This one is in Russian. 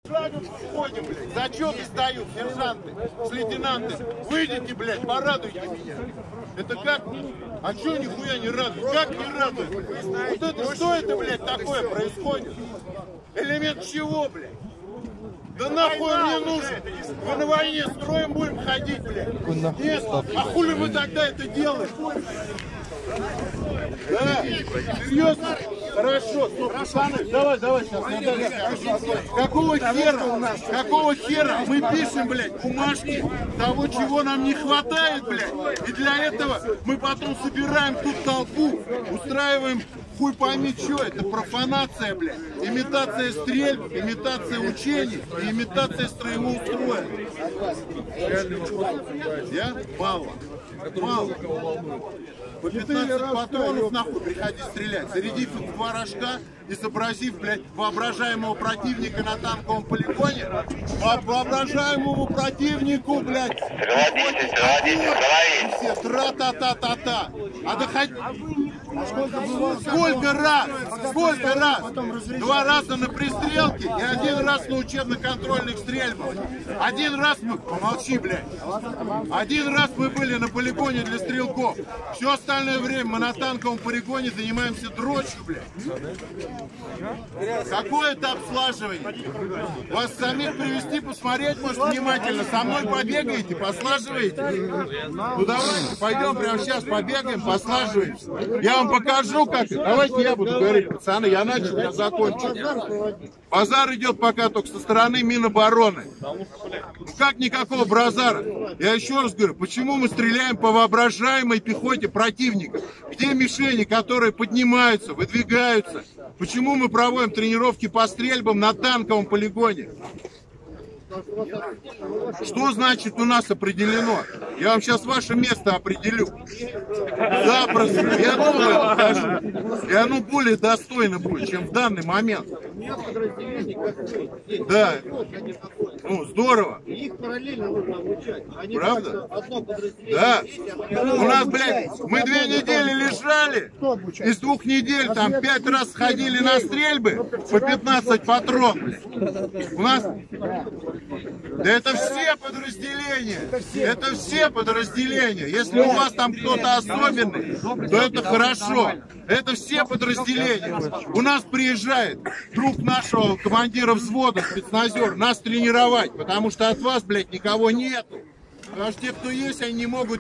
Ходим, блядь, зачеты сдают, сержанты, с лейтенанты. Выйдите, блядь, порадуйте меня. Это как? А чё нихуя не радует? Как не радует? Вот это, что это, блядь, такое происходит? Элемент чего, блядь? Да нахуй мне нужен? Мы на войне строим будем ходить, блядь. Нет, а хули мы тогда это делаем? Да, серьезно? Хорошо, пацаны, давай, сейчас. Какого хера мы пишем, блядь, бумажки того, чего нам не хватает, блядь, и для этого мы потом собираем тут толпу, устраиваем хуй пойми что, это профанация, блядь, имитация стрельб, имитация учений и имитация строевого строя. Я? Мало. По 15 патронов нахуй приходи стрелять, зарядив их в 2 рожка, изобразив, блядь, воображаемого противника на танковом полигоне, воображаемому противнику, блядь, все тра-та-та-та-та. А доходи... Сколько раз? 2 раза на пристрелке и 1 раз на учебно-контрольных стрельбах. 1 раз мы... Помолчи, блядь. 1 раз мы были на полигоне для стрелков. Все остальное время мы на танковом полигоне занимаемся дрочью, блядь. Какое это обслаживание? Вас самих привезти, посмотреть, может, внимательно. Со мной побегаете, послаживаете? Ну давайте, пойдем прямо сейчас побегаем, послаживаемся. Я вам покажу, как. Давайте я буду говорить, пацаны, я начал, я закончу. Базар идет пока только со стороны Минобороны. Ну как никакого базара? Я еще раз говорю, почему мы стреляем по воображаемой пехоте противника? Где мишени, которые поднимаются, выдвигаются? Почему мы проводим тренировки по стрельбам на танковом полигоне? Что значит у нас определено? Я вам сейчас ваше место определю. Запросто. Я думаю, покажу. И оно более достойно будет, чем в данный момент. Да. Ну, здорово. Их параллельно нужно обучать. Правда? Да. У нас, блядь, мы 2 недели лежали. Из 2 недель там 5 раз ходили на стрельбы по 15 патрон, блядь. У нас... Да это все подразделения. Это все подразделения. Если у вас там кто-то особенный, то это хорошо. Это все подразделения. У нас приезжает друг нашего командира взвода, спецназер, нас тренировать, потому что от вас, блядь, никого нету. Потому что те, кто есть, они не могут